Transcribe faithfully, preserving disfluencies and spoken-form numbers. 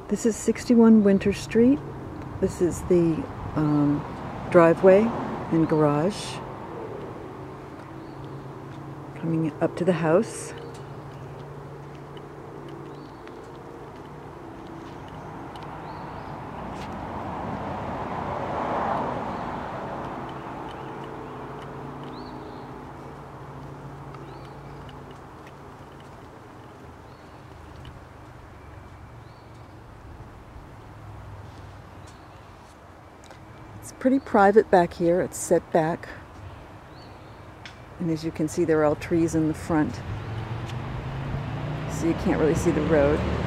This is sixty-one Winter Street. This is the um, driveway and garage coming up to the house. It's pretty private back here. It's set back. And as you can see, there are all trees in the front. So you can't really see the road.